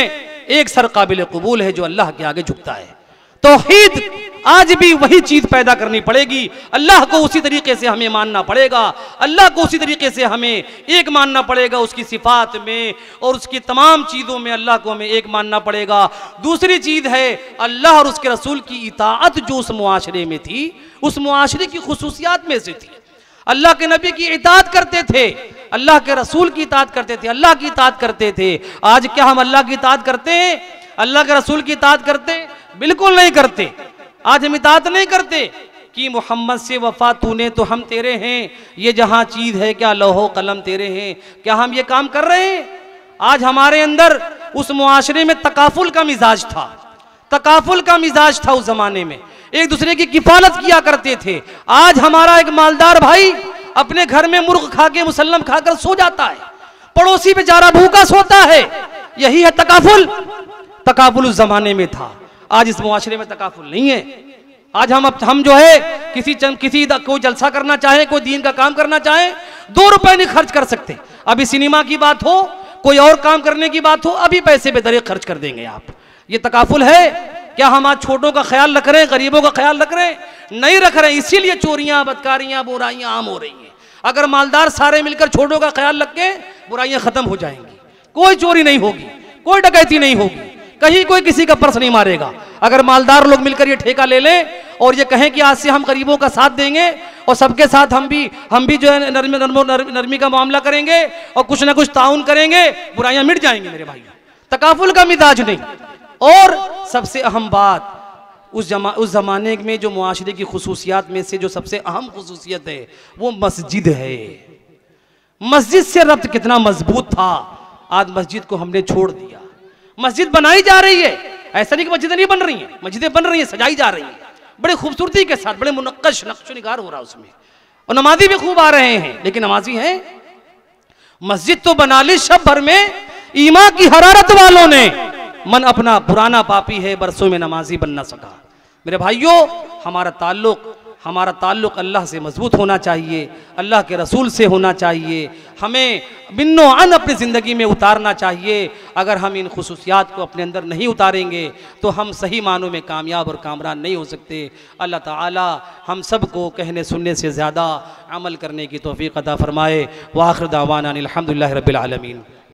एक सर काबिल कबूल है जो अल्लाह के आगे झुकता है। तौहीद आज भी वही चीज पैदा करनी पड़ेगी। अल्लाह को उसी तरीके से हमें मानना पड़ेगा, अल्लाह को उसी तरीके से हमें एक मानना पड़ेगा, उसकी सिफात में और उसकी तमाम चीज़ों में अल्लाह को हमें एक मानना पड़ेगा। दूसरी चीज़ है अल्लाह और उसके रसूल की इताअत जो उस मुआशरे में थी, उस मुआशरे की खुसूसियात में से थी। अल्लाह के नबी की इताअत करते थे, अल्लाह के रसूल की इताअत करते थे, अल्लाह की इताअत करते थे। आज क्या हम अल्लाह की इताअत करते हैं, अल्लाह के रसूल की इताअत करते? बिल्कुल नहीं करते। आज हम इताअत नहीं करते कि मोहम्मद से वफा तूने तो हम तेरे हैं, ये जहां चीज है क्या लौहो कलम तेरे हैं। क्या हम ये काम कर रहे हैं? आज हमारे अंदर उस मुआशरे में तकाफुल का मिजाज था, तकाफुल का मिजाज था। उस जमाने में एक दूसरे की किफालत किया करते थे। आज हमारा एक मालदार भाई अपने घर में मुर्ग खा के मुसल्लम खाकर सो जाता है, पड़ोसी बेचारा भूखा सोता है। यही है तकाफुल। तकाफुल उस जमाने में था, आज इस मुआशरे में तकाफुल नहीं है। आज हम जो है किसी कोई जलसा करना चाहे, कोई दीन का काम करना चाहे, 2 रुपए नहीं खर्च कर सकते। अभी सिनेमा की बात हो, कोई और काम करने की बात हो, अभी पैसे बेदरे खर्च कर देंगे आप। ये तकाफुल है क्या? हम आज छोटों का ख्याल रख रहे हैं, गरीबों का ख्याल रख रहे हैं? नहीं रख रहे हैं। इसीलिए चोरियां, बदकारियां, बुराइयां आम हो रही हैं। अगर मालदार सारे मिलकर छोटों का ख्याल रख के, बुराइयां खत्म हो जाएंगी। कोई चोरी नहीं होगी, कोई डकैती नहीं होगी, कहीं कोई किसी का पर्स नहीं मारेगा। अगर मालदार लोग मिलकर ये ठेका ले लें और ये कहें कि आज से हम गरीबों का साथ देंगे और सबके साथ हम भी जो है नरमी का मामला करेंगे और कुछ ना कुछ ताउन करेंगे, बुराइयां मिट जाएंगी मेरे भाई। तकाफुल का मिजाज नहीं। और सबसे अहम बात, उस जमाने में जो मुआशरे की खुसूसियात में से जो सबसे अहम खुसूसियत है वो मस्जिद है। मस्जिद से रब्त कितना मजबूत था, आज मस्जिद को हमने छोड़ दिया। मस्जिद बनाई जा रही है, ऐसा नहीं कि मस्जिदें नहीं बन रही हैं, मस्जिदें बन रही हैं, सजाई जा रही हैं बड़े खूबसूरती के साथ, बड़े मुनक्कश नक्शो निगार हो रहा है उसमें, और नमाजी भी खूब आ रहे हैं। लेकिन नमाजी हैं, मस्जिद तो बना ली शब भर में ईमान की हरारत वालों ने, मन अपना पुराना पापी है, बरसों में नमाजी बन ना सका। मेरे भाइयों, हमारा ताल्लुक अल्लाह से मजबूत होना चाहिए, अल्लाह के रसूल से होना चाहिए। हमें बिन्नो अन अपनी ज़िंदगी में उतारना चाहिए। अगर हम इन खुसूसियात को अपने अंदर नहीं उतारेंगे तो हम सही मानों में कामयाब और कामरान नहीं हो सकते। अल्लाह ताला हम सब को कहने सुनने से ज़्यादा अमल करने की तौफीक अता फरमाए। व आखिर दावाना अनिल हम्दुलिल्लाहि रब्बिल आलमीन।